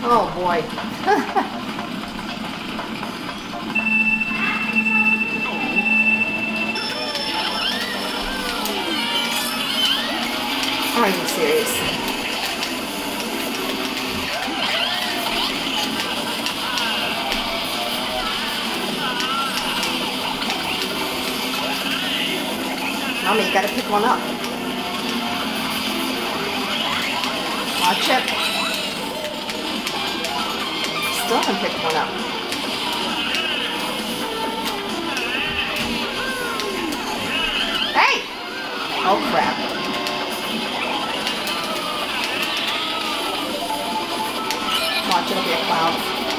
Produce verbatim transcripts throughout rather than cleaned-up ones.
Oh boy. Are you serious? Mommy, you gotta pick one up. Watch it. Still haven't picked one up. Hey! Oh crap. Watch, it'll be a cloud.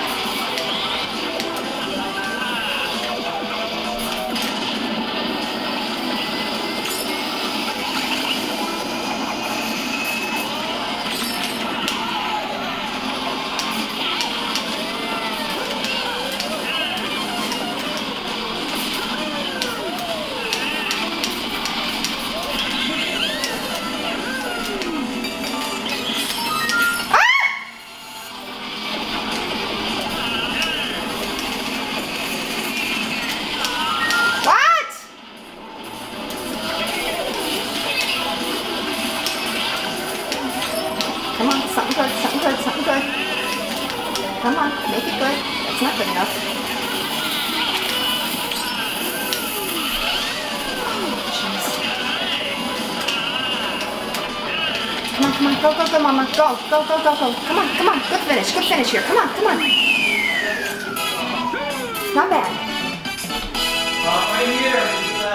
Come on, something good, something good, something good. Come on, make it good. That's not good enough. Oh, jeez. Come on, come on, go, go, go, Mama. Go, go, go, go, go. Come on, come on. Good finish, good finish here. Come on, come on. Not bad. Uh, right here.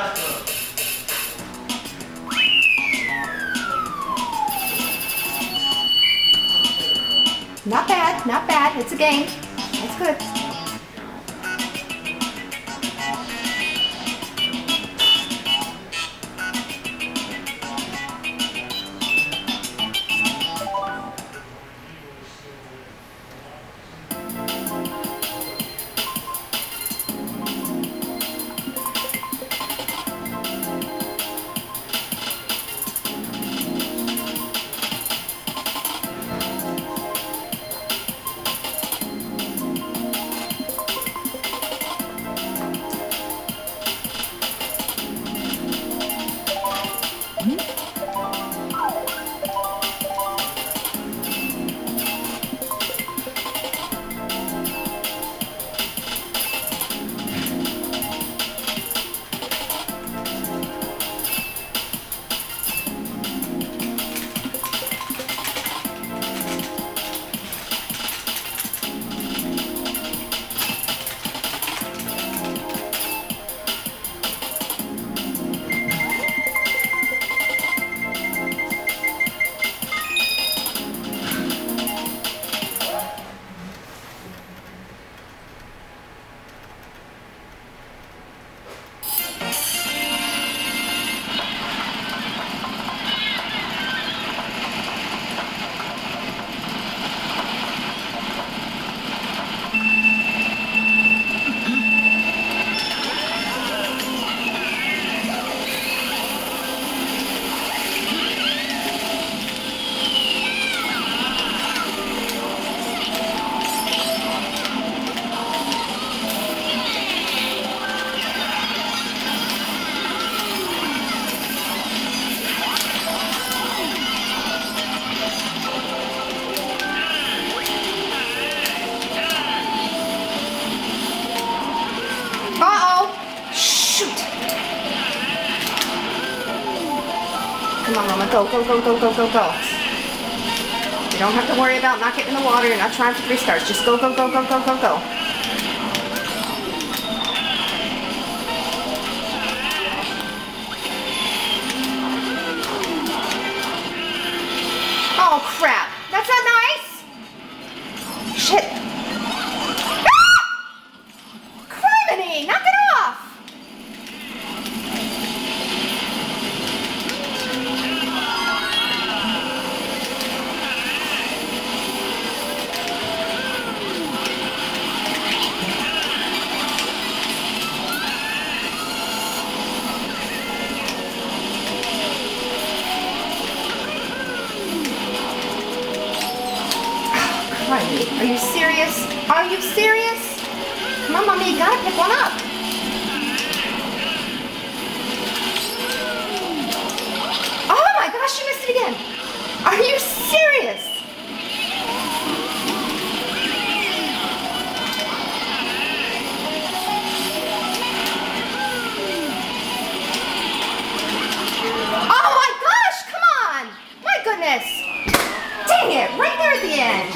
Not bad, not bad. It's a game. That's good. Come on, Mama, go, go, go, go, go, go, go. You don't have to worry about not getting in the water. You're not trying for three stars. Just go, go, go, go, go, go, go. Oh, crap. That's not nice. Shit. Ah! Criminy! Knock it off! try me. Are you serious? Are you serious? Come on, Mommy, you gotta pick one up. Oh my gosh, you missed it again. Are you serious? Oh my gosh, come on. My goodness. Dang it, right there at the end.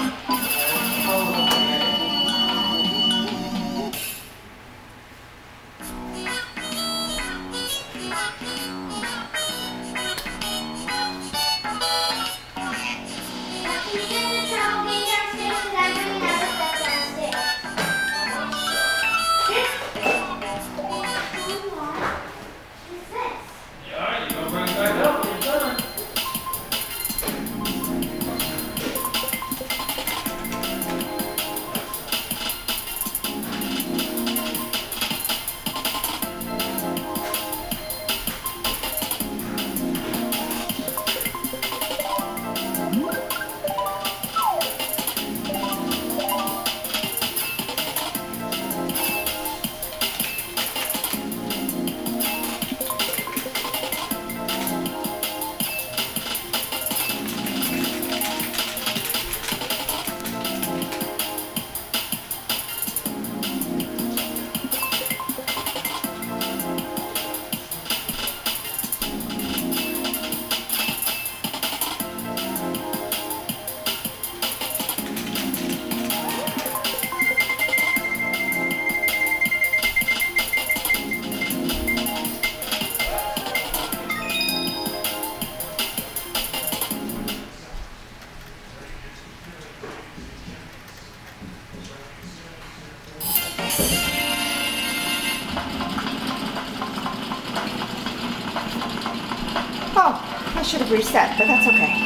Oh, I should have reset, but that's okay.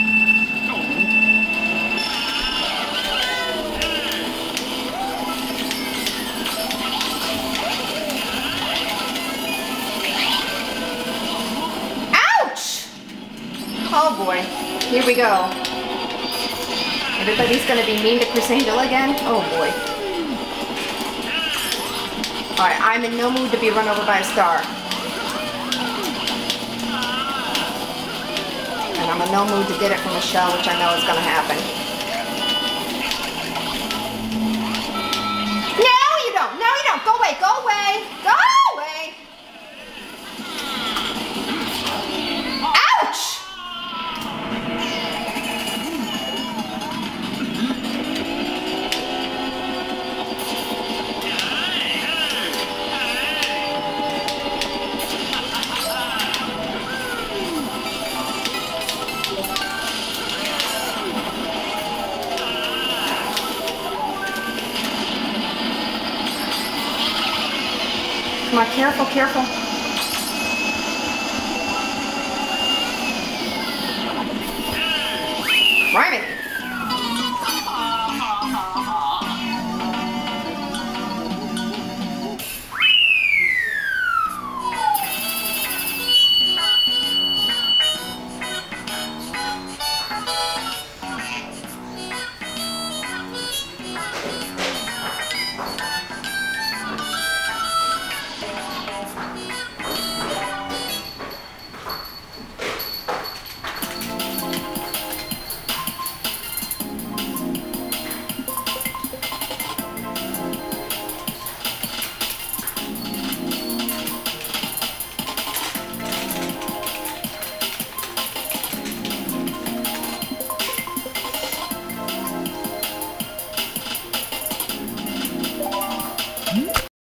Ouch! Oh boy, here we go. Everybody's gonna be mean to Chris Angel again? Oh boy. Alright, I'm in no mood to be run over by a star. And I'm in no mood to get it from a shell, which I know is going to happen. No, you don't. No, you don't. Go away. Go away. Go away. Ouch! Come on, careful, careful. Rhyming.